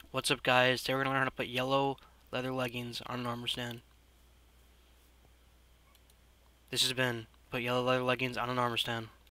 What's up, guys? Today we're gonna learn how to put yellow leather leggings on an armor stand. This has been Put Yellow Leather Leggings on an Armor Stand.